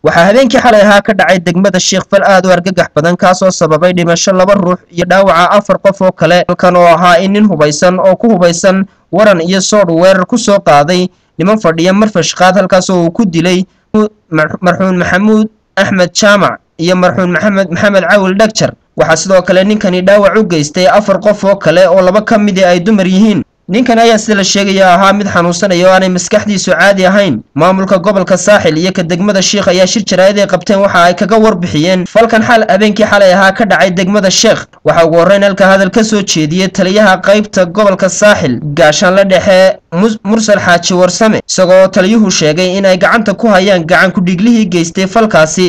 waxaa habeenkii xalay ahaa ka dhacay degmada Sheekh Fal aad u argagax badan kaasoo sababay dhimasho 2 ruux iyo dhaawaca 4 qof oo kale halkan oo ahaa in nin hubeysan oo ku hubeysan waran iyo sood weerar ku soo qaaday niman fadhiya marfash qaad halkaas oo uu ku dilay marxuun Maxamuud Axmed Jaamac iyo marxuun Maxamed Caawil Dhagjar waxaa sidoo kale ninkani dhaawac u geystay 4 qof oo kale oo 2 ka mid ay dumar yihiin ninkan ayaa sida la sheegaya ahaa mid xanuunsanaya oo aanay maskaxdiisu caadi ahayn maamulka gobolka Saaxil iyo ka degmada Sheekh ayaa shir jaraa'id ay qabteen waxa ay kaga warbixiyeen falkan habeenkii xalay ahaa ka dhacay degmada Sheekh waxa ugu horeyn halka hadal ka soo jeediyay taliyaha qaybta gobolka Saaxil gaashaan la dhexe Mursal Xaaji Warsame isagoo taliyuhu sheegay in ay gacanta ku hayaan gacan ku dhiglihii geystay falkaasi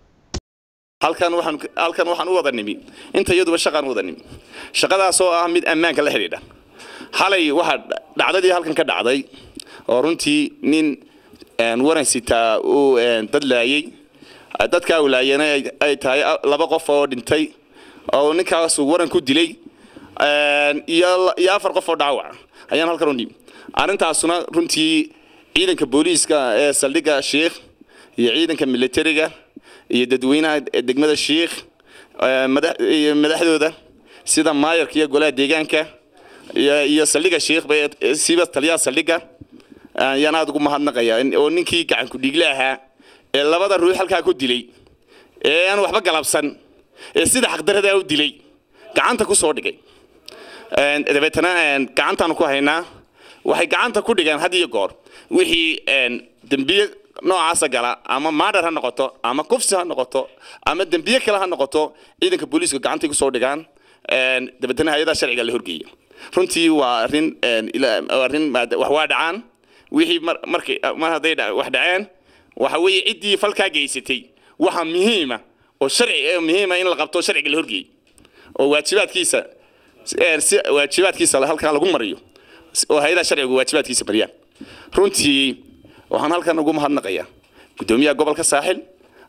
halkan waxaan u wada nimi inta iyaduba shaqaan wada nimi shaqadaas oo ah mid ammaanka la xiriidha xalay waxa dhacdadii halkan ka dhacday oo runtii nin waran sita oo dad laayay dadka walaayana ay tahay 2 qof oo dhintay oo ninkaas waran ku dilay iyo 4 qof oo dhaawac ayaan halkan u nimi arintaasuna runtii ciidanka booliiska ee saldhiga Sheekh iyo ciidanka militariga iyo dadweynaha degmada Sheekh madaxdooda sida maayarka iyo golaha deegaanka iyo saldhiga Sheekh bay siiba taliyaha saldhiga yana ugu mahadnaqaya oo ninkii gacan ku dhiglaha ee 2 ruux halka ku dilay ee aan waxba galabsan ee sida xaq darada u dilay gacanta ku soo dhigay dabeetana gacantan ku haynaa waxay gacanta ku dhigaan had iyo goor wixii dambiye noocaas gala ama maadar ha noqoto ama kufsi ha noqoto ama dambiye kale ha noqoto ciidanka booliiska gacanta ku soo dhigaan dabeetana hay'adaha sharciga la horgeeyo runtii waa arin wax waa dhacaan wixii markii haday wax dhaceen waxa weeye cidii falka geysatay waxa muhiim ah oo sharci muhiim ah in la qabto sharciga la horgeeyo oo waajibaadkiisa halka lagu mariyo oo hay'adaha sharciga waajibaadkiisa bariyaan runtii waxaan halkan ugu mahadnaqayaa gudoomiyaha gobolka Saaxil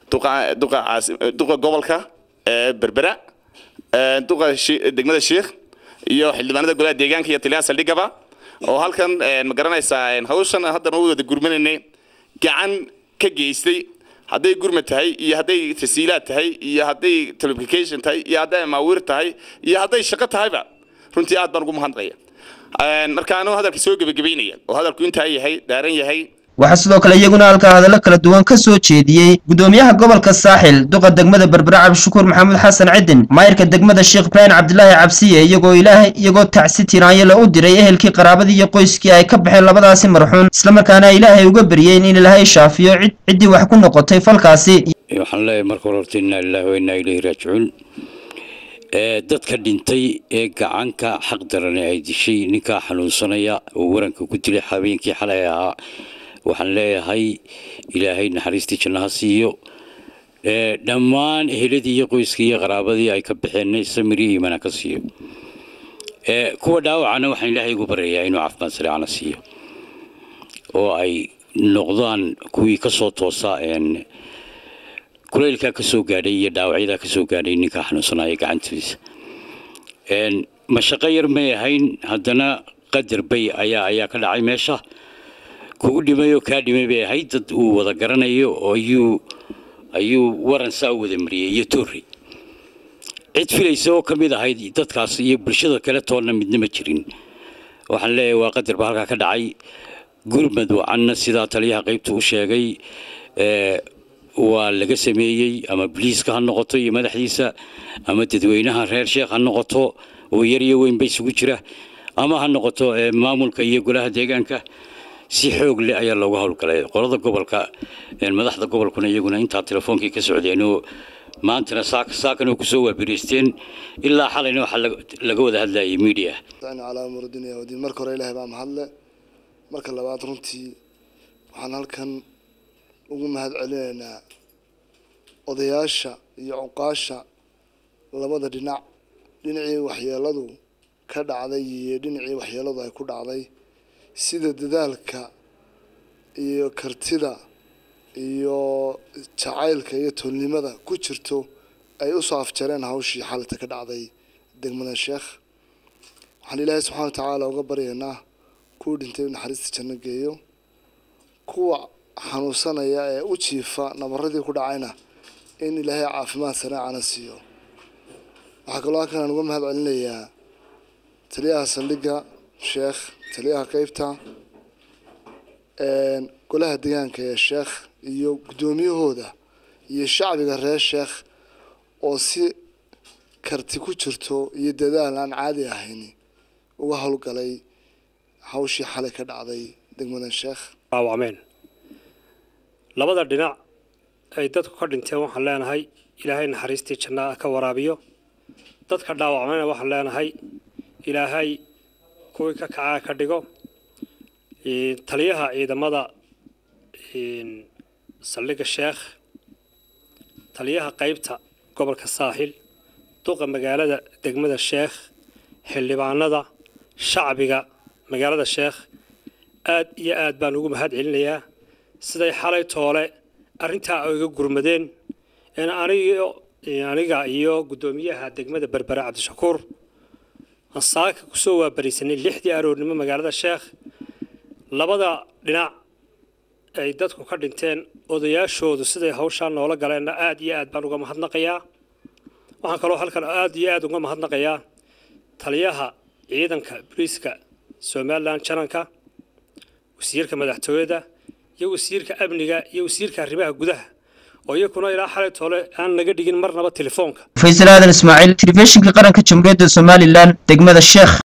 duqa gobolka Berbera duqa degmada Sheekh iyo xildhibaanada golaha deegaanka iyo taliyaha saldhigaba oo halkan ma garanaysaa hawshan hadda noo wada gurmanayna gacan ka geystay haday gurma tahay iyo haday tasiilaad tahay iyo haday telecommunication tahay iyo haday maawir tahay iyo haday shaqo tahayba runtii aad baan ugu mahadnaqayaa markaanu hadalka soo gabagabeynaya oo hadalku inta yahay daaran yahay waxa sidoo kale iyaguna halka hadallo kala duwan ka soo jeediyay gudoomiyaha gobolka Saaxil duqa degmada Berbera Cabdishakuur Maxamed Xasan Cidin maayirka degmada Sheekh Ibrahim Cabdullaahi Cabsiye iyagoo tacsi tiraanya la u diray ehelkii qaraabadii iyo qoyskii ay ka baxeen labadaasi marxuun isla markaana Ilaahay uga bariyeen in Ilaahay shaafiyo cidii wax ku noqotay falkaasi waxaan leeyahay marka hore inna lillahi wa inna ilayhi raaji'uun dadka dhintay ee gacanka xaq daran ay dishay ninka xanuunsanaya oo waranka ku dilay habeenkii xalay ahaa waxaan leeyahay Ilaahay naxariistii jannaha siiyo dhammaan eheladii iyo qoyskii iyo qaraabadii ay ka baxeen samiri iimaan ka siiyo kuwa dhaawacana waxaan Ilaahay ugu baryayaa inuu caafimaad sariicana siiyo oo ay noqdaan kuwii ka soo toosa kuleelka ka soo gaadhay iyo dhaawacyada ka soo gaadhay ninka xanuunsanaya gacantiisa mashaqo yar ma ahayn haddana qadar bay ayaa ka dhacay meesha kugu dhimayo ka dhimay bay ahayd dad uu wada garanayo oo ayuu waran saa wada mariyay iyo toori cid filayso oo kamid ahayd dadkaas iyo bulshada kale toona midna ma jirin waxaan leeyahay waa qadar ba halka ka dhacay gurmad wacanna sida taliyaha qaybtu u sheegay waa laga sameeyay ama booliiska ha noqoto iyo madaxdiisa ama dadweynaha reer Sheekh ha noqoto oo yar iyo weyn bay isugu jira ama ha noqoto maamulka iyo golaha deegaanka si xoog leh ayaa looga howlgalay qolada gobolka madaxda gobolkuna iyaguna inta telefoonkii ka socdeen oo maantana saakana ku soo waabiriisteen ilaa xalayna waxa laga wada hadlayay media ala muradina oo din marka hore Ilaahay baa mahadle marka labaad runtii waxaan halkan ugu mahad celinaynaa odayaasha iyo cuqaasha labada dhinacii waxyeeladu ka dhacday iyo dhinacii waxyeeladu ay ku dhacday sida dadaalka iyo kartida iyo jacaylka iyo tolnimada ku jirto ay u soo afjareen hawshii xalta ka dhacday degmada Sheekh waxaan Ilaahay subxaanahu wa ta'aala uga baryaynaa ku dhintay naxariista janno geeyo kuwa xanuunsanaya ee u jiifa nabaradii ku dhacayna in ilaahay caafimaad sareecana siiyo. waxaa kaloo halkan aan uga mahad celinayaa taliyaha saldhigga sheekh, taliyaha qaybta, golaha deegaanka ee sheekh iyo guddoomiyahooda iyo shacbiga reer sheekh oo si karti ku jirto iyo dadaal aan caadi ahayn uga howlgalay hawshii xalay ka dhacday degmada sheekh. dhaawacmeen labada dhinac ay dadku ka dhinteen waxaan leenahay ilaahay naxariistii jannada ka waraabiyo. dadka dhaawacmayna waxaan leenahay ilaahay kuwii ka kacaa ka dhigo. taliyaha ciidamada saldhigga sheekh, taliyaha qaybta gobolka saaxil, duqa magaalada degmada sheekh, xildhibaanada, shacbiga magaalada sheekh aad iyo aad baan ugu mahad celinayaa siday xalay toole arrintaa ay uga gurmadeen in aniga iyo guddoomiyaha degmada Berbera Cabdishakuur aan saaka ku soo waabarisanay 6 aroornimo magaalada sheekh. labada dhinac ay dadku ka dhinteen odayaashoodu siday hawshaan noola galeen aad iyo aad baan uga mahadnaqayaa. waxaan kaloo halkan aad iyo aad uga mahadnaqayaa taliyaha ciidanka booliiska Somaliland Jananka, wasiirka madaxtooyada iyo wasiirka amniga iyo wasiirka arrimaha gudaha oo iyaguna ilaa xalay toole aan naga dhigin marnaba telefoonka. Faysal Aadan Ismaaciil, telefishinka qaranka Jamhuuriyadda Somaliland, degmada Sheekh.